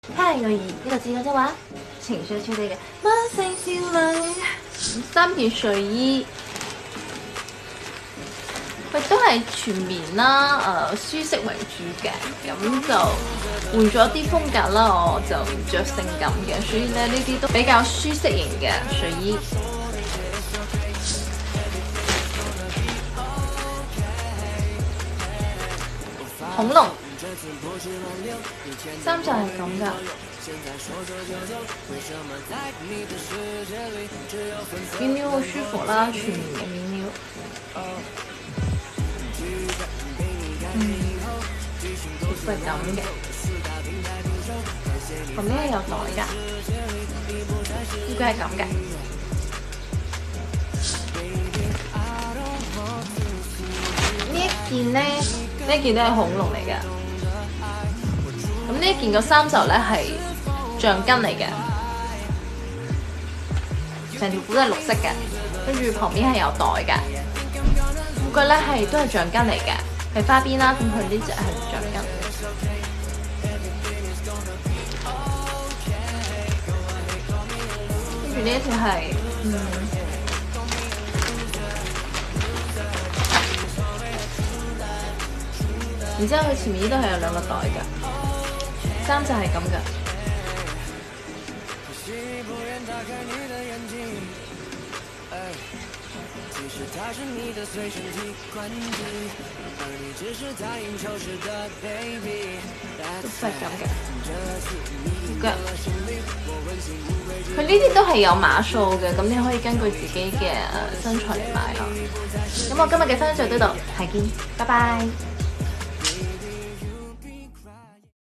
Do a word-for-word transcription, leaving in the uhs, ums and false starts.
他係我兒呢個字嗰隻話，情緒處理嘅魔性少女，三件睡衣，佢都係全棉啦，誒、呃、舒適為主嘅，咁就換咗啲風格啦，我就唔着性感嘅，所以咧呢啲都比較舒適型嘅睡衣。恐龍衫就係咁噶，棉料好舒服啦，全棉嘅棉料。嗯，係咁嘅，後面係有袋噶，呢個係咁嘅。呢一件咧。呢件都係恐龍嚟嘅，咁呢件個衫袖咧係橡筋嚟嘅，成條褲都係綠色嘅，跟住旁邊係有袋嘅，褲腳咧係都係橡筋嚟嘅，係花邊啦，咁佢呢隻係橡筋，跟住呢一條係嗯。然之後佢前面呢都係有兩個袋㗎，衫就係咁㗎。都係咁嘅，腳。佢呢啲都係有碼數嘅，咁你可以根據自己嘅身材嚟買啦。咁我今日嘅分享就到呢度，下見，拜拜。